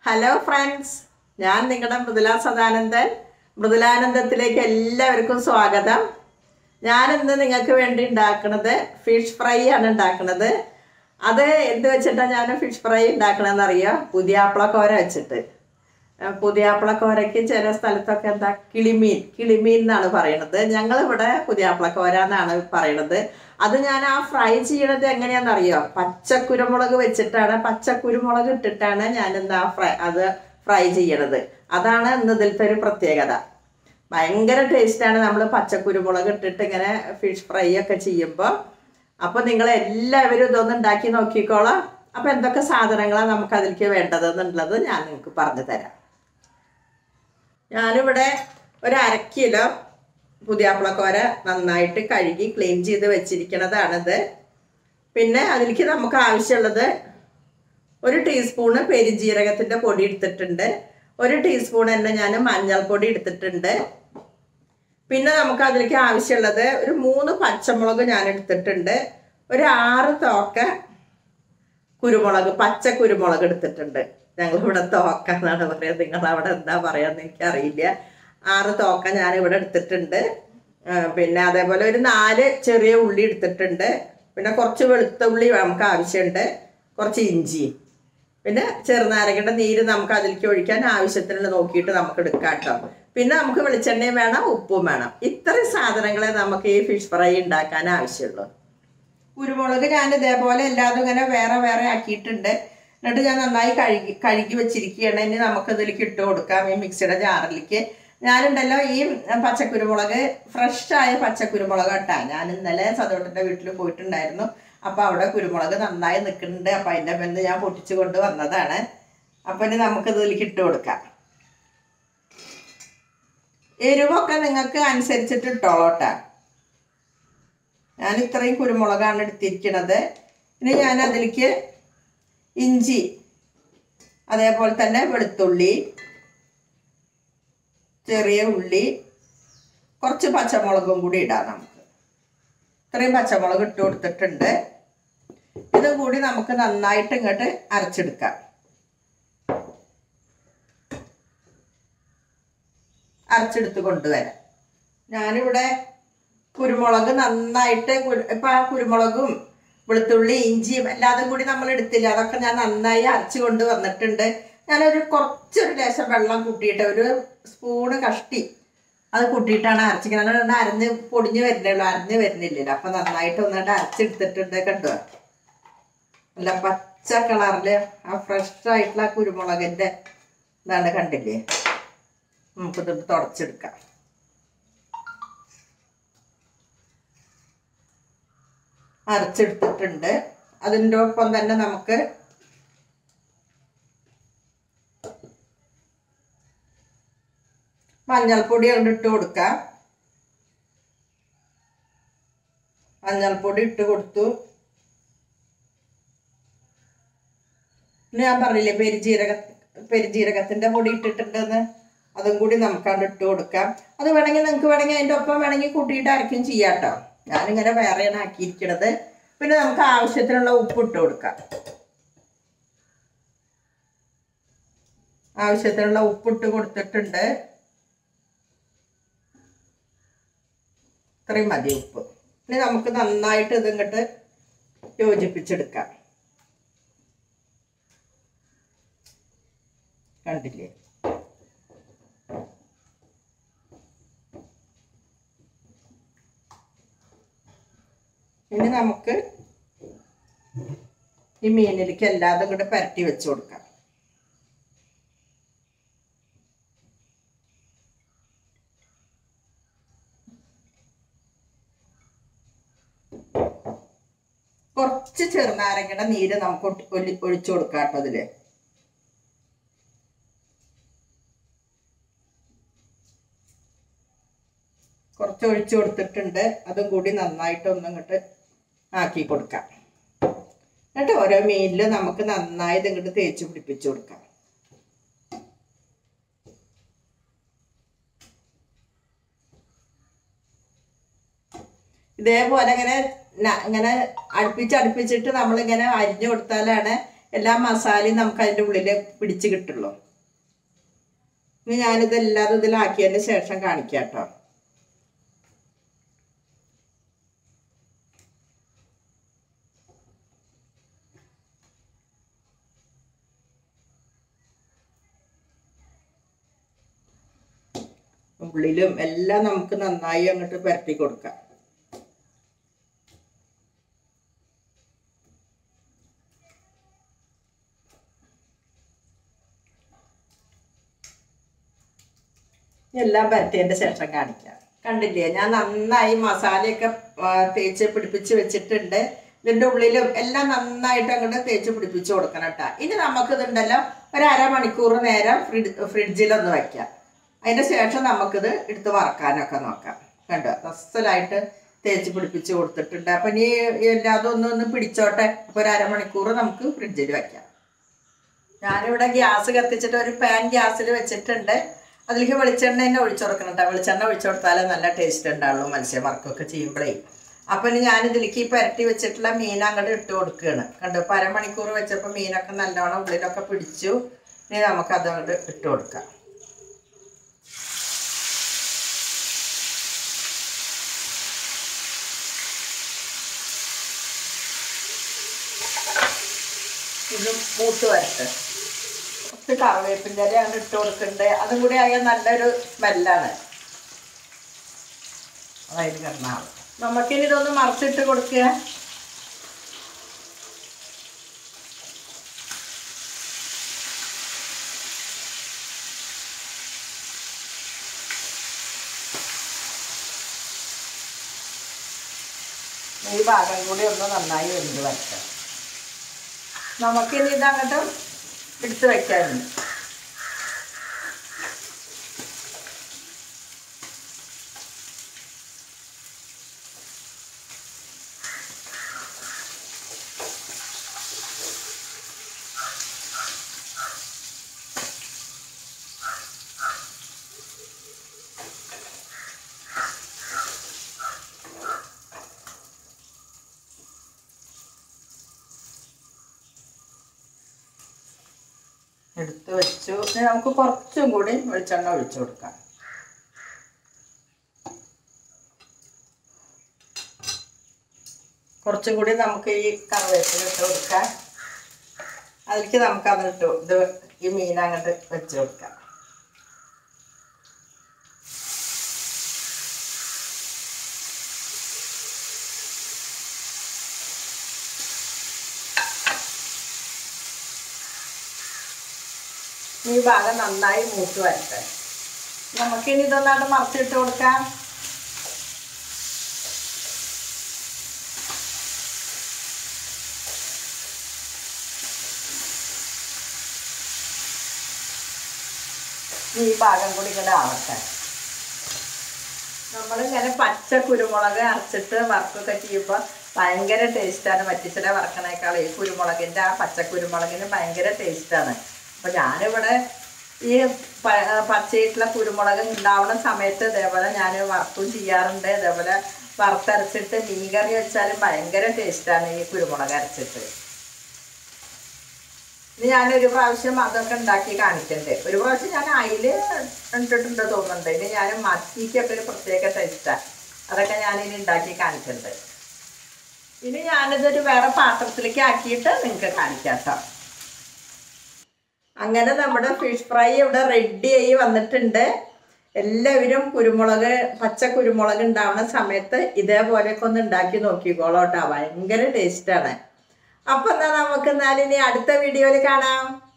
Hello friends, ഞാൻ നിങ്ങളുടെ മൃദുല സദാനന്ദൻ. മൃദുലാനന്ദത്തിലേക്ക് എല്ലാവർക്കും സ്വാഗതം. ഞാനിന്ന് നിങ്ങൾക്ക് വേണ്ടി ഉണ്ടാക്കുന്നത് ഫിഷ് ഫ്രൈ ആണ് ഉണ്ടാക്കുന്നത്. അത് എന്ത് വെച്ചിട്ടാണ് ഞാൻ ഫിഷ് ഫ്രൈ ഉണ്ടാക്കണമെന്ന് അറിയാം? പുതിയാപ്പിളക്കോര വെച്ചിട്ട്. പുതിയാപ്പിളക്കോരയ്ക്ക് ചില സ്ഥലത്തൊക്കെ എന്താ കിളിമീൻ എന്നാണ് പറയണത്. ഞങ്ങളിവിടെ പുതിയാപ്പിളക്കോര എന്നാണ് പറയണത്. അത് ഞാൻ ആ ഫ്രൈ ചെയ്യണത് എങ്ങനെയാണെന്നറിയോ? പച്ചക്കുരുമുളക് വെച്ചിട്ടാണ്, പച്ചക്കുരുമുളക് ഇട്ടിട്ടാണ് ഞാനിന്ന് അത് ഫ്രൈ ചെയ്യണത്. അതാണ് ഇന്ന് ഇതിലത്തെ ഒരു പ്രത്യേകത. ഭയങ്കര ടേസ്റ്റാണ് നമ്മൾ പച്ചക്കുരുമുളക് ഇട്ടിട്ട് ഇങ്ങനെ ഫിഷ് ഫ്രൈ ഒക്കെ ചെയ്യുമ്പോൾ. അപ്പോൾ നിങ്ങളെല്ലാവരും ഇതൊന്ന് ഉണ്ടാക്കി നോക്കിക്കോളാം. അപ്പോൾ എന്തൊക്കെ സാധനങ്ങളാണ് നമുക്ക് അതിലേക്ക് വേണ്ടതെന്നുള്ളത് ഞാൻ നിങ്ങൾക്ക് പറഞ്ഞു തരാം. ഞാനിവിടെ ഒരു 1/2 കിലോ പുതിയാപ്പിളക്കോര നന്നായിട്ട് കഴുകി ക്ലീൻ ചെയ്ത് വെച്ചിരിക്കുന്നതാണിത്. പിന്നെ അതിലേക്ക് നമുക്ക് ആവശ്യമുള്ളത് 1 ടീസ്പൂണ് പെരുംജീരകത്തിൻ്റെ പൊടി എടുത്തിട്ടുണ്ട്. 1 ടീസ്പൂൺ തന്നെ ഞാൻ മഞ്ഞൾപ്പൊടി എടുത്തിട്ടുണ്ട്. പിന്നെ നമുക്ക് അതിലേക്ക് ആവശ്യമുള്ളത് ഒരു 3 പച്ചമുളക് ഞാൻ എടുത്തിട്ടുണ്ട്. ഒരു 6 തോക്ക കുരുമുളക്, പച്ച കുരുമുളക് എടുത്തിട്ടുണ്ട്. ഞങ്ങളിവിടെ തോക്ക എന്നാണ് പറയുക, നിങ്ങളവിടെ എന്താ പറയാന്ന് എനിക്കറിയില്ല. 6 തോക്ക ഞാനിവിടെ എടുത്തിട്ടുണ്ട്. പിന്നെ അതേപോലെ ഒരു 4 ചെറിയ ഉള്ളി എടുത്തിട്ടുണ്ട്. പിന്നെ കുറച്ച് വെളുത്ത ഉള്ളി നമുക്ക് ആവശ്യമുണ്ട്, കുറച്ച് ഇഞ്ചി, പിന്നെ ചെറുനാരങ്ങയുടെ നീര് നമുക്ക് അതിലേക്ക് ഒഴിക്കാൻ ആവശ്യത്തിനുള്ള നോക്കിയിട്ട് നമുക്ക് എടുക്കാം കേട്ടോ. പിന്നെ നമുക്ക് വെളിച്ചെണ്ണയും വേണം, ഉപ്പും വേണം. ഇത്രയും സാധനങ്ങളെ നമുക്ക് ഈ ഫിഷ് ഫ്രൈ ഉണ്ടാക്കാൻ ആവശ്യമുള്ളൂ. കുരുമുളക് ഞാൻ ഇതേപോലെ എല്ലാതും ഇങ്ങനെ വേറെ വേറെ ആക്കിയിട്ടുണ്ട്. എന്നിട്ട് ഞാൻ നന്നായി കഴുകി വെച്ചിരിക്കുകയാണ്. ഇനി നമുക്കതിലേക്ക് ഇട്ട് കൊടുക്കാം ഈ മിക്സിയുടെ ജാറിലേക്ക്. ഞാനുണ്ടല്ലോ ഈ പച്ചക്കുരുമുളക്, ഫ്രഷായ പച്ചക്കുരുമുളക് കേട്ടോ. ഞാൻ ഇന്നലെ സതോട്ടൻ്റെ വീട്ടിൽ പോയിട്ടുണ്ടായിരുന്നു. അപ്പോൾ അവിടെ കുരുമുളക് നന്നായി നിൽക്കുന്നുണ്ട്. അപ്പം അതിൻ്റെ ബന്ധ് ഞാൻ പൊട്ടിച്ച് കൊണ്ട് വന്നതാണ്. അപ്പം ഇനി നമുക്കിതിലേക്ക് ഇട്ട് കൊടുക്കാം. എരിവൊക്കെ നിങ്ങൾക്ക് അനുസരിച്ചിട്ട് ഇട്ടോളൂ കേട്ടോ. ഞാൻ ഇത്രയും കുരുമുളകാണ് എടുത്തിരിക്കുന്നത്. ഇനി ഞാൻ അതിലേക്ക് ഇഞ്ചി, അതേപോലെ തന്നെ വെളുത്തുള്ളി, ചെറിയ ഉള്ളി, കുറച്ച് പച്ചമുളകും കൂടി ഇടാം നമുക്ക്. ഇത്രയും പച്ചമുളക് ഇട്ട് കൊടുത്തിട്ടുണ്ട്. ഇതും കൂടി നമുക്ക് നന്നായിട്ട് ഇങ്ങോട്ട് അരച്ചെടുക്കാം. അരച്ചെടുത്ത് കൊണ്ടുവരാം. ഞാനിവിടെ കുരുമുളക് നന്നായിട്ട് ഇപ്പം ആ കുരുമുളകും വെളുത്തുള്ളി ഇഞ്ചിയും എല്ലാതും കൂടി നമ്മൾ എടുത്തില്ല, അതൊക്കെ ഞാൻ നന്നായി അരച്ച് കൊണ്ട് വന്നിട്ടുണ്ട്. ഞാനൊരു കുറച്ചൊരു ലേശം വെള്ളം കൂട്ടിയിട്ട്, ഒരു സ്പൂണ് കഷ്ടി അത് കൂട്ടിയിട്ടാണ് അരച്ചിരിക്കുന്നത്. അങ്ങനെ അരഞ്ഞ് പൊടിഞ്ഞ് വരുന്നുള്ളൂ, അരഞ്ഞ് വരുന്നില്ലല്ലോ. അപ്പം നന്നായിട്ട് ഒന്നിട്ട് അരച്ചെടുത്തിട്ടുണ്ട്. കണ്ടോ, നല്ല പച്ച കളറിൽ ആ ഫ്രഷ് ആയിട്ടുള്ള കുരുമുളകിൻ്റെ ഇതാണ്, കണ്ടില്ലേ? നമുക്കിത് തുടച്ചെടുക്കാം. അരച്ചെടുത്തിട്ടുണ്ട്. അതിൻ്റെ ഒപ്പം തന്നെ നമുക്ക് മഞ്ഞൾപ്പൊടി ഇട്ട് കൊടുക്കാം. മഞ്ഞൾപ്പൊടി ഇട്ട് കൊടുത്തു. ഞാൻ പറഞ്ഞില്ലേ പെരുംജീരകത്തിൻ്റെ പൊടി ഇട്ടിട്ടുണ്ടെന്ന്, അതും കൂടി നമുക്കത് ഇട്ട് കൊടുക്കാം. അത് വേണമെങ്കിൽ നിങ്ങൾക്ക് വേണമെങ്കിൽ അതിൻ്റെ ഒപ്പം വേണമെങ്കിൽ കൂട്ടിയിട്ട് അരയ്ക്കും ചെയ്യാം കേട്ടോ. ഞാനിങ്ങനെ വേറെയാണ് ആക്കിയിരിക്കണത്. പിന്നെ നമുക്ക് ആവശ്യത്തിനുള്ള ഉപ്പ് ഇട്ട് കൊടുക്കാം. ആവശ്യത്തിനുള്ള ഉപ്പിട്ട് കൊടുത്തിട്ടുണ്ട്. ഇത്രയും മതി ഉപ്പ്. ഇനി നമുക്ക് നന്നായിട്ട് ഇതിങ്ങോട്ട് യോജിപ്പിച്ചെടുക്കാം. കണ്ടില്ലേ? ഇനി നമുക്ക് ഈ മീനിലേക്ക് എല്ലാതും കൂടെ പരട്ടി വെച്ച് കൊടുക്കാം. കുറച്ച് ചെറുനാരങ്ങയുടെ നീര് നമുക്ക് ഒഴിച്ചു കൊടുക്കാം കേട്ടോ. അതില് കുറച്ച് ഒഴിച്ചു കൊടുത്തിട്ടുണ്ട്. അതും കൂടി നന്നായിട്ട് ഒന്നിങ്ങോട്ട് ആക്കി കൊടുക്കാം. എന്നിട്ട് ഓരോ മീനിലും നമുക്ക് നന്നായി ഇതിങ്ങോട്ട് തേച്ച് പിടിപ്പിച്ചു കൊടുക്കാം. ഇതേപോലെ ഇങ്ങനെ അടുപ്പിച്ചിട്ട് നമ്മളിങ്ങനെ അരിഞ്ഞു കൊടുത്താലാണ് എല്ലാ മസാലയും നമുക്ക് അതിൻ്റെ ഉള്ളിൽ പിടിച്ച് കിട്ടുള്ളൂ. ഇനി ഞാനിതെല്ലാതും ഇതിലാക്കിയതിന് ശേഷം കാണിക്കാം കേട്ടോ. ഉള്ളിലും എല്ലാം നമുക്ക് നന്നായി അങ്ങോട്ട് പുരട്ടി കൊടുക്കാം. എല്ലാം പരത്തിയതിൻ്റെ ശേഷം കാണിക്കാം. കണ്ടില്ലേ, ഞാൻ നന്നായി മസാലയൊക്കെ തേച്ച് പിടിപ്പിച്ച് വെച്ചിട്ടുണ്ട്. ഇതിൻ്റെ ഉള്ളിലും എല്ലാം നന്നായിട്ട് അങ്ങോട്ട് തേച്ച് പിടിപ്പിച്ച് കൊടുക്കണം കേട്ടോ. ഇനി നമുക്കിതുണ്ടല്ലോ ഒരു അരമണിക്കൂർ നേരം ഫ്രിഡ്ജിലൊന്ന് വയ്ക്കാം. അതിൻ്റെ ശേഷം നമുക്കിത് എടുത്ത് വറക്കാനൊക്കെ നോക്കാം. കണ്ടോ, അസലായിട്ട് തേച്ച് പിടിപ്പിച്ച് കൊടുത്തിട്ടുണ്ട്. അപ്പം ഇനി എല്ലാതും ഒന്ന് പിടിച്ചോട്ടെ. അപ്പോൾ ഒരു അരമണിക്കൂർ നമുക്ക് ഫ്രിഡ്ജിൽ വയ്ക്കാം. ഞാനിവിടെ ഗ്യാസ് കത്തിച്ചിട്ട് ഒരു പാൻ ഗ്യാസിൽ വെച്ചിട്ടുണ്ട്. അതിലേക്ക് വെളിച്ചെണ്ണ തന്നെ ഒഴിച്ചു കൊടുക്കണം കേട്ടോ. വെളിച്ചെണ്ണ ഒഴിച്ചു കൊടുത്താലേ നല്ല ടേസ്റ്റ് ഉണ്ടാവുള്ളൂ മത്സ്യം വറക്കൊക്കെ ചെയ്യുമ്പോഴേ. അപ്പം ഇനി ഞാനിതിലേക്ക് ഈ പുരട്ടി വെച്ചിട്ടുള്ള മീൻ അങ്ങോട്ട് ഇട്ട് കൊടുക്കുകയാണ്. കണ്ടു, ഇപ്പോൾ അരമണിക്കൂർ വെച്ചപ്പോൾ മീനൊക്കെ നല്ലോണം ഉള്ളിലൊക്കെ പിടിച്ചു. ഇനി നമുക്കത് അങ്ങോട്ട് ഇട്ട് കൊടുക്കാം. ഇത് മൂത്ത് വരട്ടെ. കുറച്ച് കറിവേപ്പിൻ്റെ ഇല അങ്ങോട്ട് ഇട്ട് കൊടുക്കുന്നുണ്ട്. അതും കൂടി ആയാൽ നല്ലൊരു സ്മെല്ലാണ്. അതായത് കിടന്നാണ്. നമുക്കിനി ഇതൊന്ന് മറിച്ചിട്ട് കൊടുക്കുക. ഈ ഭാഗം കൂടി ഒന്ന് നന്നായി വെന്ത് വയ്ക്കാം. നമുക്കിനി ഇതങ്ങോട്ട് എടുത്ത് വയ്ക്കാറുണ്ട്. എടുത്ത് വെച്ചു. ഇനി നമുക്ക് കുറച്ചും കൂടി വെളിച്ചെണ്ണ ഒഴിച്ചു കൊടുക്കാം. കുറച്ചും കൂടി നമുക്ക് ഈ കറിവേപ്പില ഇട്ട് കൊടുക്കാം. അതിലേക്ക് നമുക്കതിട്ട് ഇത് ഈ മീൻ അങ്ങോട്ട് വെച്ച് കൊടുക്കാം. ഈ ഭാഗം നന്നായി മൂത്ത് വരട്ടെ. നമുക്കിനി ഇതൊന്നായിട്ട് മറിച്ചിട്ട് കൊടുക്കാം. ഈ ഭാഗം കൂടി ഇങ്ങനെ ആവട്ടെ. നമ്മളിങ്ങനെ പച്ച കുരുമുളക് അരച്ചിട്ട് വറുക്കൊക്കെ ചെയ്യുമ്പോൾ ഭയങ്കര ടേസ്റ്റാണ്. വറ്റിച്ചില വറക്കണേക്കാൾ ഈ കുരുമുളകിൻ്റെ ആ പച്ച കുരുമുളകിന് ഭയങ്കര ടേസ്റ്റാണ്. അപ്പോൾ ഞാനിവിടെ ഈ പച്ചയിട്ടുള്ള കുരുമുളക് ഉണ്ടാവുന്ന സമയത്ത് ഇതേപോലെ ഞാൻ വറുത്തും ചെയ്യാറുണ്ട്. ഇതേപോലെ വറുത്തരച്ചിട്ട് മീൻ കറി വെച്ചാലും ഭയങ്കര ടേസ്റ്റാണ് ഈ കുരുമുളക് അരച്ചിട്ട്. ഇനി ഞാനൊരു പ്രാവശ്യം അതൊക്കെ ഉണ്ടാക്കി കാണിക്കണ്ടേ. ഒരു പ്രാവശ്യം ഞാൻ അയിൽ ഇട്ടിട്ടുണ്ട് തോന്നുന്നുണ്ട്. ഇനി ഞാൻ മത്തിക്കൊക്കെ ഒരു പ്രത്യേക ടേസ്റ്റാണ്. അതൊക്കെ ഞാനിനി ഉണ്ടാക്കി കാണിക്കണ്ട്. ഇനി ഞാനിതൊരു വേറെ പാത്രത്തിലേക്ക് ആക്കിയിട്ട് നിങ്ങൾക്ക് കാണിക്കാം കേട്ടോ. അങ്ങനെ നമ്മുടെ ഫിഷ് ഫ്രൈ ഇവിടെ റെഡിയായി വന്നിട്ടുണ്ട്. എല്ലാവരും കുരുമുളക് പച്ച കുരുമുളക് ഉണ്ടാവുന്ന സമയത്ത് ഇതേപോലെയൊക്കെ ഒന്ന് ഉണ്ടാക്കി നോക്കിക്കോളൂ കേട്ടോ. ഭയങ്കര ടേസ്റ്റാണ്. അപ്പം എന്നാൽ നമുക്ക് ഇനി അടുത്ത വീഡിയോയിൽ കാണാം.